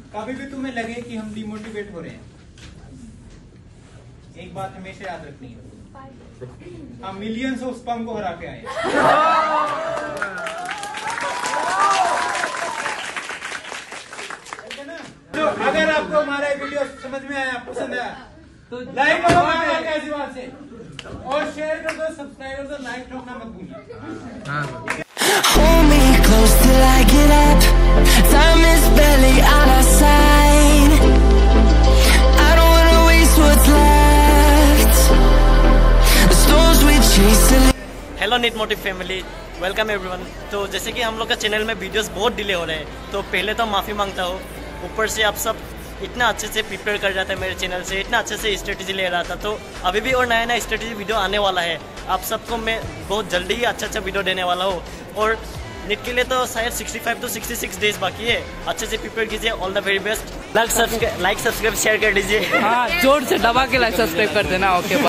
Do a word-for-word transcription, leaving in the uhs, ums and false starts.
कभी भी तुम्हें लगे कि हम डिमोटिवेट हो रहे हैं, एक बात हमेशा याद रखनी है, हम मिलियंस ऑफ स्पैम को हरा के आए। तो अगर आपको हमारा वीडियो समझ में आया, पसंद आया तो लाइक करो ऐसी बात से, और शेयर कर दो, सब्सक्राइब कर दो, लाइक ठोकना मत भूलिए। Hold me close till I get up. Time is barely on our side. I don't wanna waste what's left. The storms we chase. Hello NEET motive family, welcome everyone. तो जैसे कि हम लोग का चैनल में videos बहुत delay हो रहे हैं, तो पहले तो माफ़ी मांगता हूँ। ऊपर से आप सब इतना अच्छे से प्रिपेयर कर जाते हैं मेरे चैनल से, इतना अच्छे से स्ट्रेटेजी ले रहा था, तो अभी भी और नया नया स्ट्रेटेजी वीडियो आने वाला है। आप सबको मैं बहुत जल्दी ही अच्छा अच्छा वीडियो देने वाला हूँ। और नीट के लिए तो शायद पैंसठ टू छियासठ डेज बाकी है। अच्छे से प्रिपेयर कीजिए। All the very best. Like subscribe like subscribe share कर दीजिए। हाँ, जोर से दबा के लाइक सब्सक्राइब कर देना। Okay, bye.